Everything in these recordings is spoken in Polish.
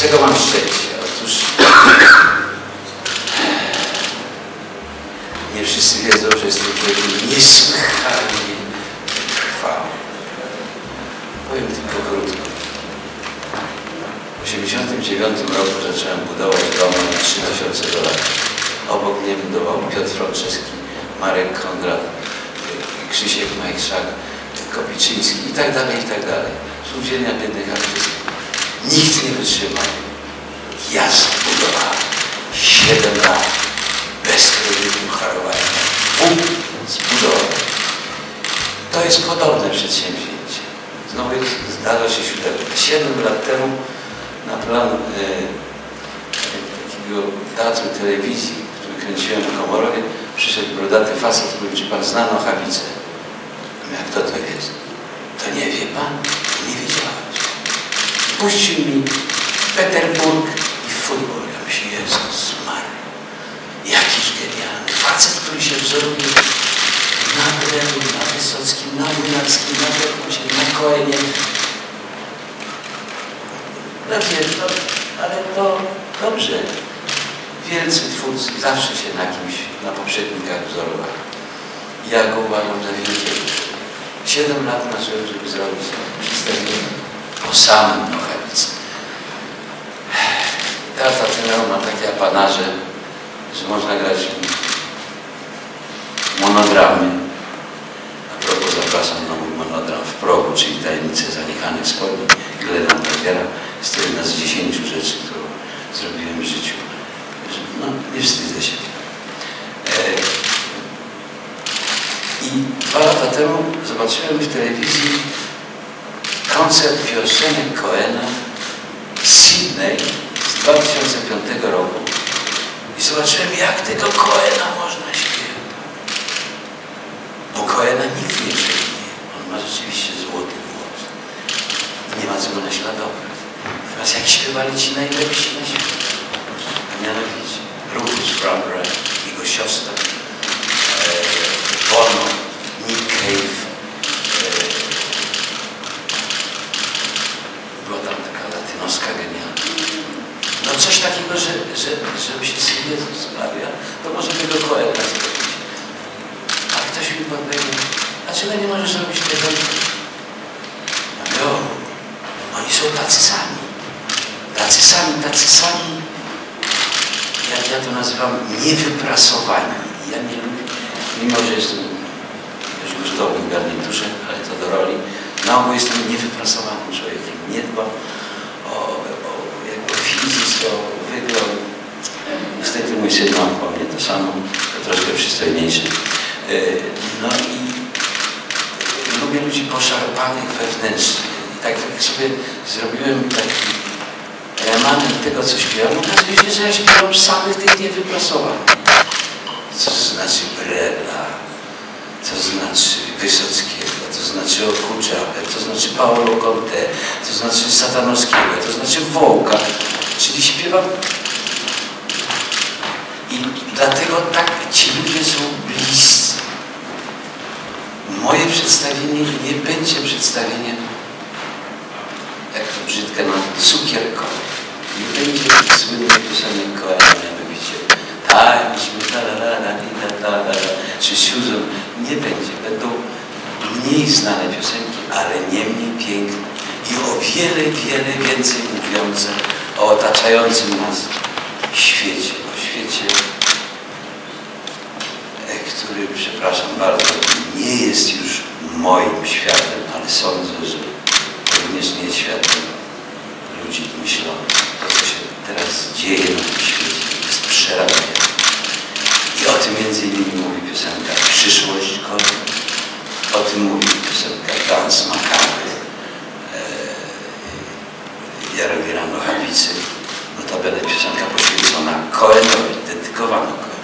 czego mam szczęście? Otóż nie wszyscy wiedzą, że jestem człowiekiem niesłychanie trwałym. Powiem tylko krótko. W 1989 roku zacząłem budować dom na $3000. Obok mnie budował Piotr Franceski, Marek Kondrat, Krzysiek Majchrzak, Kopiczyński i tak dalej, i tak dalej. Spółdzielnia biednych artystów. Nikt nie wytrzymał. Ja zbudowałem 7 lat bez kredytu harowania. Zbudował. To jest podobne przedsięwzięcie. Znowu zdarza się 7 lat temu na plan takiego teatru telewizji, który kręciłem w Komorowie, przyszedł brodaty facet, mówi, czy pan zna Nochawicę? Jak to jest? To nie wie pan? Nie wiedziałem. Puścił mi Peterburg i futbol. Ja myślę, Jezus Maria. Jakiś genialny facet, który się wzoruje na Brelu, na Wysockim, na Młynarskim, na Berkucie, na Koenie. No wiem, no, ale to dobrze. Wielcy twórcy zawsze się na kimś, na poprzednikach wzorowali. Ja go uważam za wielkiego. 7 lat marzyłem, żeby zrobić przedstawienie o samym Nochawicy. Teatr Ateneum ma takie apanarze, że można grać monodramy. A propos zapraszam na mój monodram w progu, czyli Tajemnice zaniechanych spodni Glena Trawiera. Jest to jedna z 10 rzeczy, którą zrobiłem w życiu. No, nie wstydzę się. I 2 lata temu zobaczyłem w telewizji koncert piosenek Cohena z Sydney z 2005 roku. I zobaczyłem, jak tego Cohena można śpiewać. Bo Cohena nikt nie przejmie. On ma rzeczywiście złoty głos. Nie ma co go naśladować. Teraz jak śpiewali ci najlepsi na świecie. A mianowicie Rufus Wainwright, jego siostra, Bono, Nick Cave. Była tam taka latynoska genialna. No coś takiego, żeby się sobie Jezus sprawia, to może tego Cohena zrobić. A ktoś mi powiedział, dlaczego nie możesz robić tego? Ja mówię, oni są tacy sami. Tacy sami, jak ja to nazywam, niewyprasowani. Ja nie lubię, mimo że jestem już gotowy w garniturze, ale to do roli, na ogół jestem niewyprasowanym człowiekiem. Nie dbam o fizycz, o wygląd. Niestety mój syn ma po mnie to samo, to troszkę przystojniejszy. No i lubię ludzi poszarpanych wewnętrznie. I tak jak sobie zrobiłem taki remanent tego, co śpiewam, okazuje się, że ja śpiewam samych tych niewyprasowanych. Co znaczy Brela, co znaczy Wysockiego, to znaczy Okuczawę, to znaczy Paolo Conte, to znaczy Satanowskiego, to znaczy Wołka. Czyli śpiewam i dlatego tak ci ludzie są bliscy. Moje przedstawienie nie będzie przedstawieniem, jak to brzydko, na cukierkowe. Nie będzie słynnych piosenek Cohena, mianowicie tańczmy, czy Susan. Nie będzie. Będą mniej znane piosenki, ale nie mniej piękne i o wiele, wiele więcej mówiące o otaczającym nas świecie. O świecie, który, przepraszam bardzo, nie jest już moim światem, ale sądzę, że również nie jest światem ludzi myślących. To, co się teraz dzieje na tym świecie, jest przerażające. I o tym między innymi mówi piosenka Przyszłość Konia. O tym mówi piosenka Dans Macabre Jaromira Nochawicy. Notabene piosenka poświęcona Cohenowi, dedykowana Cohenowi.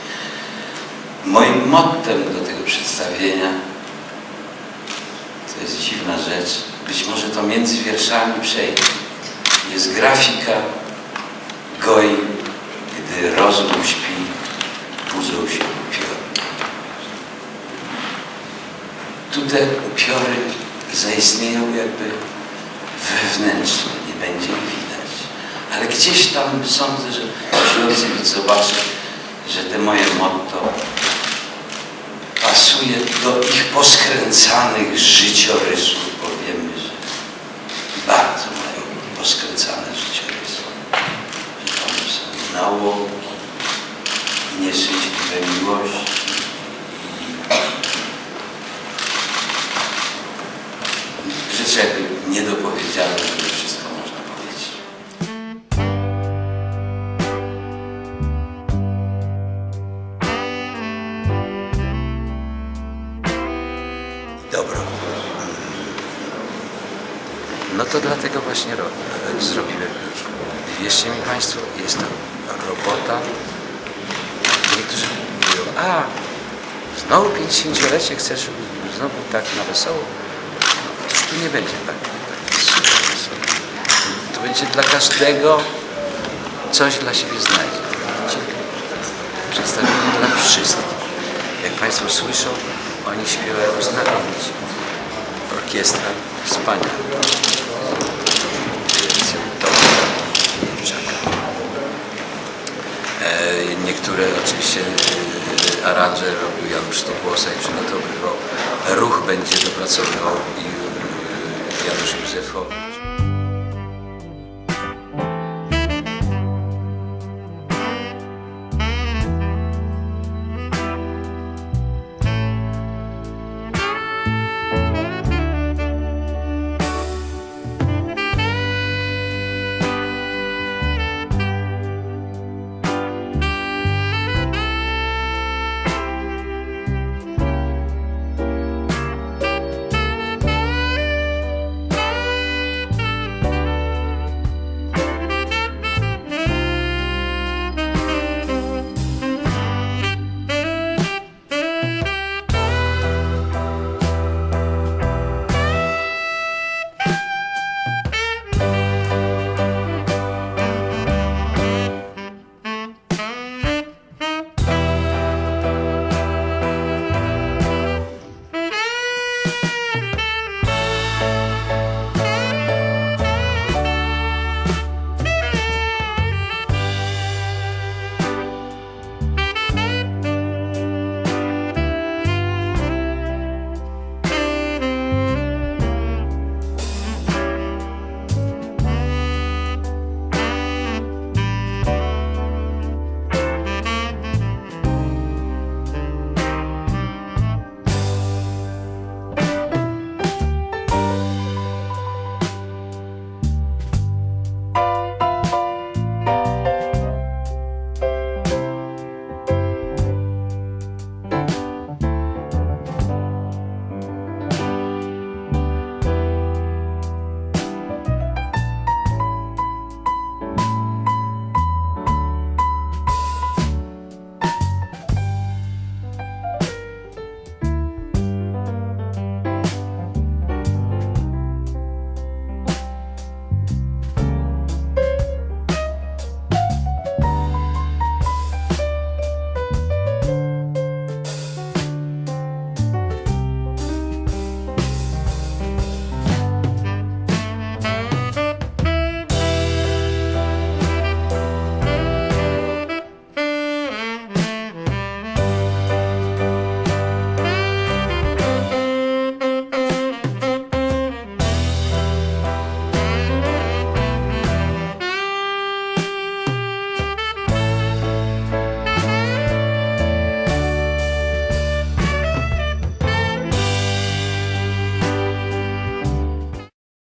Moim mottem do tego przedstawienia, to jest dziwna rzecz, być może to między wierszami przejdzie, jest grafika goi, gdy rozum śpi, budzą się upiory. Tu te upiory zaistnieją jakby wewnętrznie, nie będzie ich widać, Ale gdzieś tam sądzę, że Śląsk zobaczy, że te moje motto pasuje do ich poskręcanych życiorysów, bo wiemy, że bardzo mają poskręcane życiorysy, że tam są nałogi, nieszczęśliwe miłości i rzeczy jakby niedopowiedziane, że wszystko można powiedzieć. Dobro. No to dlatego właśnie zrobiłem. Wierzcie mi Państwo, jest to robota. Niektórzy mówią, a znowu 50-lecie chcesz znowu tak na wesoło? No, otóż tu nie będzie tak super wesoło. Tu będzie dla każdego coś dla siebie znajdzie. Przedstawienie dla wszystkich. Jak Państwo słyszą, oni śpiewają znakomicie. Orkiestra wspaniała. Niektóre oczywiście aranże robił Jan Sztokłosa i przygotowywał. Ruch będzie dopracowywał i Janusz Józefow.